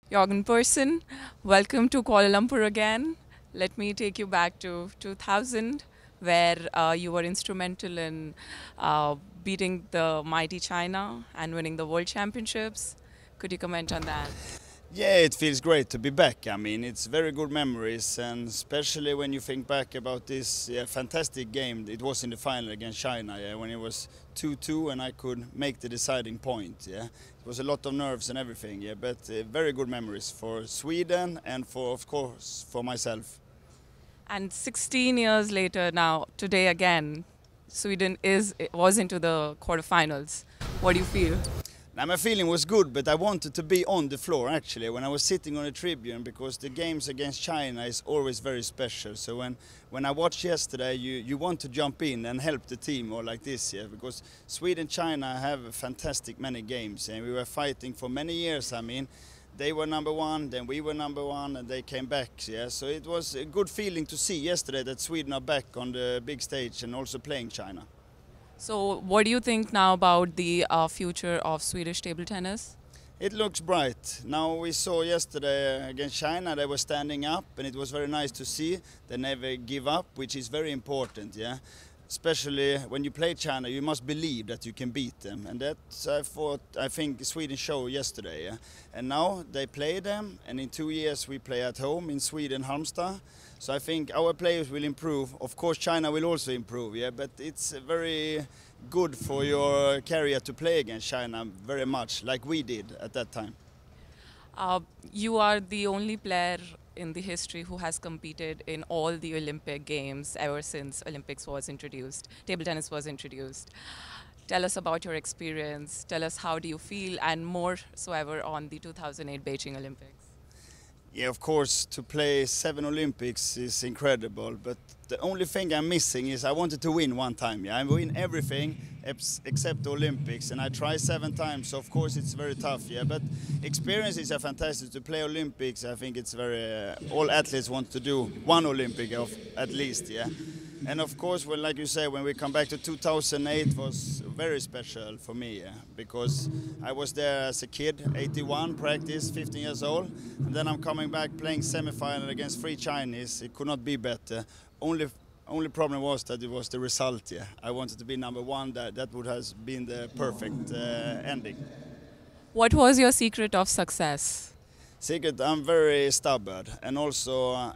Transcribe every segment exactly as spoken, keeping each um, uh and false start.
Jorgen Persson, welcome to Kuala Lumpur again. Let me take you back to two thousand, where uh, you were instrumental in uh, beating the mighty China and winning the World Championships. Could you comment on that? Yeah, it feels great to be back. I mean, it's very good memories, and especially when you think back about this yeah, fantastic game. It was in the final against China, yeah, when it was two two, and I could make the deciding point. Yeah, it was a lot of nerves and everything. Yeah, but uh, very good memories for Sweden and for, of course, for myself. And sixteen years later now, today again, Sweden is was into the quarterfinals. What do you feel? Now, my feeling was good, but I wanted to be on the floor actually when I was sitting on the tribune, because the games against China is always very special. So when, when I watched yesterday, you, you want to jump in and help the team or like this, yeah, because Sweden China have fantastic many games, and we were fighting for many years. I mean, they were number one, then we were number one, and they came back. Yeah, so it was a good feeling to see yesterday that Sweden are back on the big stage and also playing China. So, what do you think now about the uh, future of Swedish table tennis? It looks bright. Now we saw yesterday against China, they were standing up, and it was very nice to see. They never give up, which is very important, yeah. Especially when you play China, you must believe that you can beat them, and that's I thought I think Sweden showed yesterday. Yeah? And now they play them, and in two years we play at home in Sweden, Halmstad. So I think our players will improve. Of course, China will also improve. Yeah, but it's very good for your career to play against China very much, like we did at that time. Uh, you are the only player in the history who has competed in all the Olympic Games ever since Olympics was introduced, table tennis was introduced. Tell us about your experience. Tell us how do you feel, and more so ever on the two thousand eight Beijing Olympics. Yeah, of course, to play seven Olympics is incredible, but the only thing I'm missing is I wanted to win one time. Yeah, I win everything except the Olympics, and I try seven times, so of course it's very tough. Yeah, but experiences are fantastic. To play Olympics, I think it's very, uh, all athletes want to do one Olympic of, at least, yeah. And of course, well, like you say, when we come back to two thousand eight, was very special for me, yeah, because I was there as a kid, eighty-one, practice, fifteen years old, and then I'm coming back playing semi-final against three Chinese. It could not be better. Only only problem was that it was the result, yeah. I wanted to be number one. That, that would have been the perfect uh, ending. What was your secret of success? Secret, I'm very stubborn, and also uh,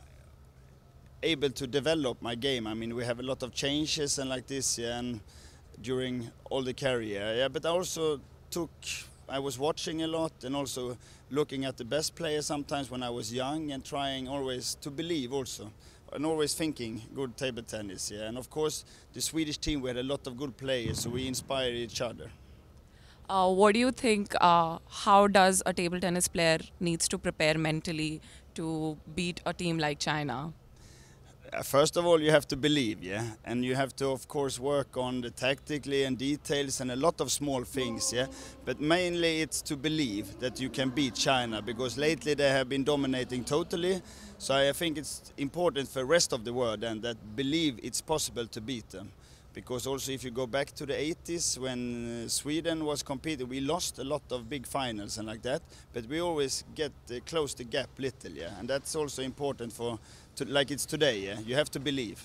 able to develop my game. I mean, we have a lot of changes and like this, yeah, and during all the career, yeah. But I also took, I was watching a lot and also looking at the best players sometimes when I was young, and trying always to believe also, and always thinking good table tennis, yeah. And of course, the Swedish team, we had a lot of good players, so we inspired each other. Uh, what do you think, uh, how does a table tennis player needs to prepare mentally to beat a team like China? Uh, First of all, you have to believe, yeah, and you have to, of course, work on the tactically and details and a lot of small things, yeah. But mainly, it's to believe that you can beat China, because lately they have been dominating totally. So I think it's important for the rest of the world and that believe it's possible to beat them. Because also, if you go back to the eighties, when uh, Sweden was competing, we lost a lot of big finals and like that. But we always get uh, close the gap little, yeah, and that's also important for. To, like it's today, yeah? You have to believe.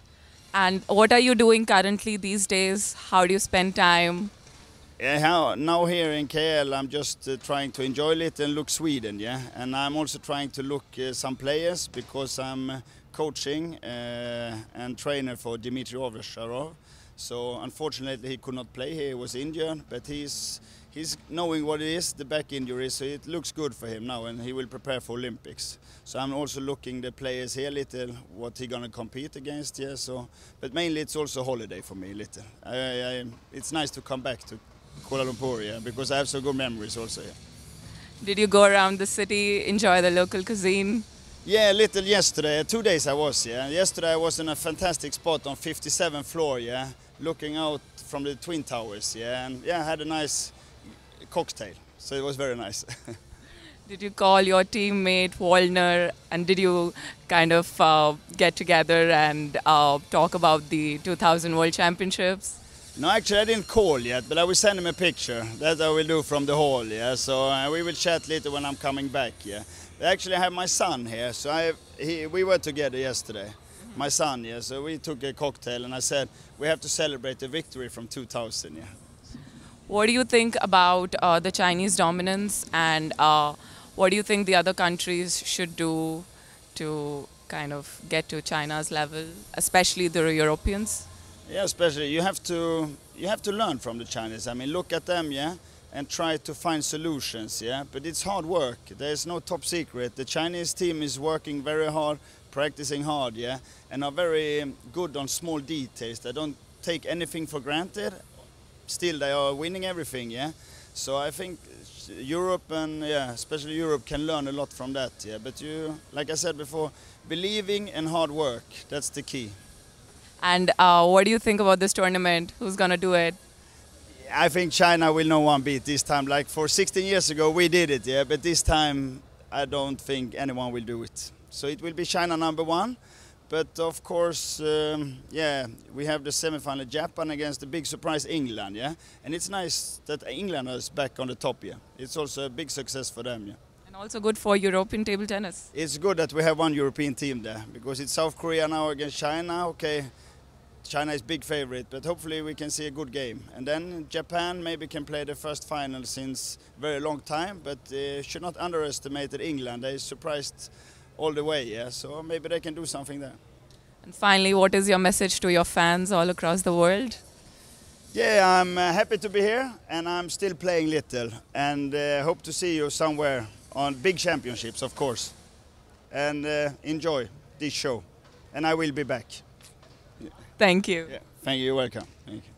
And what are you doing currently these days? How do you spend time? Yeah, how, now here in K L, I'm just uh, trying to enjoy it and look Sweden, yeah. And I'm also trying to look uh, some players, because I'm uh, coaching uh, and trainer for Dmitry Ovesharov. So unfortunately, he could not play. He was injured, but he's he's knowing what it is, the back injury, so it looks good for him now, and he will prepare for Olympics. So I'm also looking the players here little, what he gonna compete against, yeah. So, but mainly it's also holiday for me little. I, I, it's nice to come back to Kuala Lumpur, yeah, because I have so good memories also, yeah. Did you go around the city, enjoy the local cuisine? Yeah, a little yesterday. Two days I was, yeah. Yesterday I was in a fantastic spot on fifty-seventh floor, yeah, looking out from the Twin Towers, yeah, and yeah, I had a nice cocktail, so it was very nice. Did you call your teammate Wallner, and did you kind of uh, get together and uh, talk about the two thousand World Championships? No, actually I didn't call yet, but I will send him a picture. That I will do from the hall, yeah. So uh, we will chat later when I'm coming back, yeah. Actually I have my son here, so I he, we were together yesterday. Mm-hmm. My son, yeah, so we took a cocktail and I said we have to celebrate the victory from two thousand, yeah. What do you think about uh, the Chinese dominance, and uh, what do you think the other countries should do to kind of get to China's level, especially the Europeans? Yeah, especially you have to you have to learn from the Chinese. I mean, look at them, yeah, and try to find solutions, yeah. But it's hard work. There's no top secret. The Chinese team is working very hard, practicing hard, yeah, and are very good on small details. They don't take anything for granted. Still, they are winning everything, yeah. So I think Europe and yeah, especially Europe can learn a lot from that, yeah. But you, like I said before, believing and hard work, that's the key. And uh, what do you think about this tournament? Who's gonna do it? I think China will no one beat this time. Like for sixteen years ago, we did it, yeah. But this time, I don't think anyone will do it. So it will be China number one. But of course, um, yeah, we have the semi-final Japan against the big surprise England, yeah. And it's nice that England is back on the top, yeah. It's also a big success for them, yeah. And also good for European table tennis. It's good that we have one European team there, because it's South Korea now against China. Okay, China is big favorite, but hopefully we can see a good game. And then Japan maybe can play the first final since very long time, but uh, should not underestimate England. They surprised all the way, yeah, so maybe they can do something there. And finally, what is your message to your fans all across the world? Yeah, I'm uh, happy to be here, and I'm still playing little, and uh, hope to see you somewhere on big championships, of course. And uh, enjoy this show, and I will be back. Thank you. Yeah. Thank you, you're welcome. Thank you.